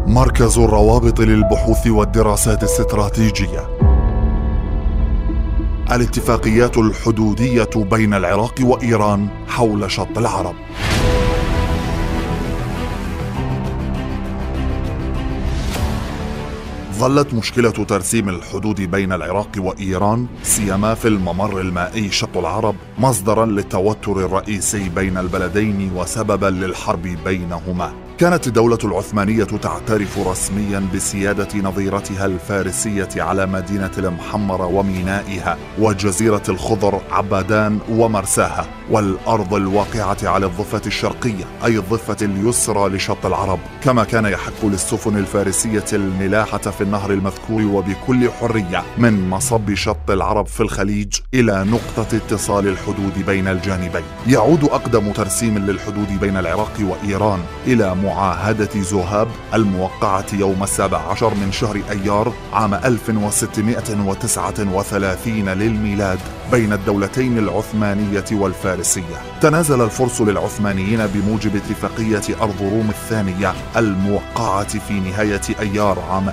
مركز الروابط للبحوث والدراسات الاستراتيجية. الاتفاقيات الحدودية بين العراق وإيران حول شط العرب. ظلت مشكلة ترسيم الحدود بين العراق وإيران سيما في الممر المائي شط العرب مصدرا للتوتر الرئيسي بين البلدين وسببا للحرب بينهما. كانت الدولة العثمانية تعترف رسميا بسيادة نظيرتها الفارسية على مدينة المحمرة ومينائها وجزيرة الخضر عبادان ومرساها والأرض الواقعة على الضفة الشرقية أي الضفة اليسرى لشط العرب، كما كان يحق للسفن الفارسية الملاحة في النهر المذكور وبكل حرية من مصب شط العرب في الخليج إلى نقطة اتصال الحدود بين الجانبين. يعود أقدم ترسيم للحدود بين العراق وإيران إلى معاهدة زوهاب الموقعة يوم 17 من شهر أيار عام 1639 للميلاد بين الدولتين العثمانية والفارسية. تنازل الفرس للعثمانيين بموجب اتفاقية أرض روم الثانية الموقعة في نهاية أيار عام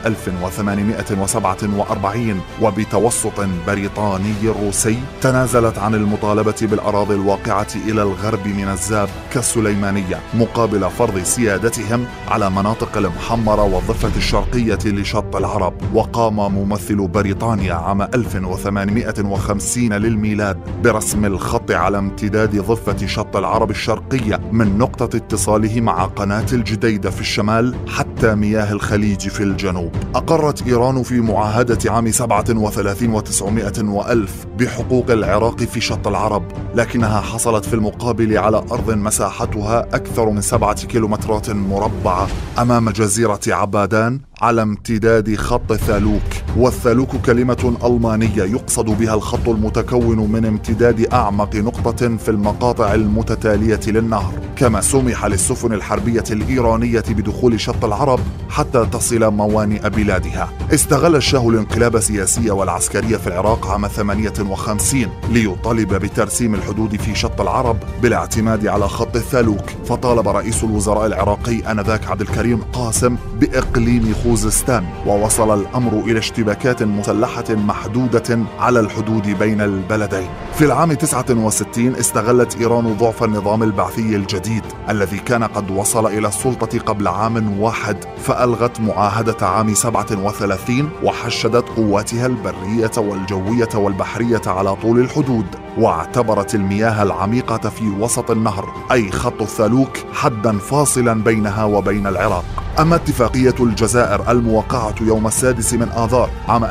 1847 وبتوسط بريطاني روسي تنازلت عن المطالبة بالأراضي الواقعة إلى الغرب من الزاب كالسليمانية مقابل فرض سيادتهم على مناطق المحمرة والضفة الشرقية لشط العرب. وقام ممثل بريطانيا عام 1850 للميلاد برسم الخط على امتداد ضفة شط العرب الشرقية من نقطة اتصاله مع قناة الجديدة في الشمال حتى مياه الخليج في الجنوب. أقرت إيران في معاهدة عام 37 و900 وألف بحقوق العراق في شط العرب، لكنها حصلت في المقابل على أرض مساحتها أكثر من 7 كيلومترات مربعة أمام جزيرة عبادان على امتداد خط ثالوك. والثالوك كلمة ألمانية يقصد بها الخط المتكون من امتداد أعمق نقطة في المقاطع المتتالية للنهر. كما سمح للسفن الحربية الإيرانية بدخول شط العرب حتى تصل موانئ بلادها. استغل الشاه الانقلاب السياسي والعسكري في العراق عام 58 ليطالب بترسيم الحدود في شط العرب بالاعتماد على خط الثالوك، فطالب رئيس الوزراء العراقي آنذاك عبد الكريم قاسم بإقليم خوزستان، ووصل الأمر إلى اشتباكات مسلحة محدودة على الحدود بين البلدين. في العام 69 استغلت إيران ضعف النظام البعثي الجديد الذي كان قد وصل إلى السلطة قبل عام واحد، فألغت معاهدة عام 37 وحشدت قواتها البرية والجوية والبحرية على طول الحدود، واعتبرت المياه العميقة في وسط النهر أي خط الثالوك حدا فاصلا بينها وبين العراق. أما اتفاقية الجزائر الموقعة يوم 6 من آذار عام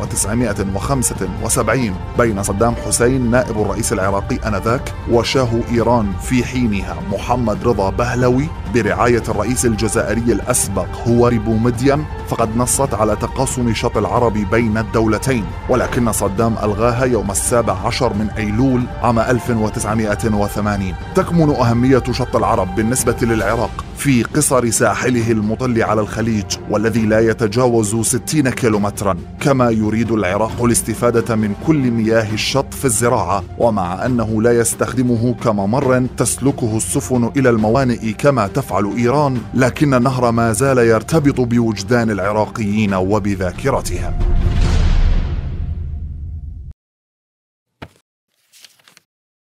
1975 بين صدام حسين نائب الرئيس العراقي آنذاك وشاه إيران في حينها محمد رضا بهلوي برعاية الرئيس الجزائري الأسبق هواري بومدين، فقد نصت على تقاسم شط العرب بين الدولتين، ولكن صدام ألغاها يوم 17 من أيلول عام 1980. تكمن أهمية شط العرب بالنسبة للعراق في قصر ساحله المطل على الخليج والذي لا يتجاوز 60 كيلومترا. كما يريد العراق الاستفادة من كل مياه الشط في الزراعة، ومع أنه لا يستخدمه كممر تسلكه السفن إلى الموانئ كما تفعل إيران، لكن النهر ما زال يرتبط بوجدان العراقيين وبذاكرتهم.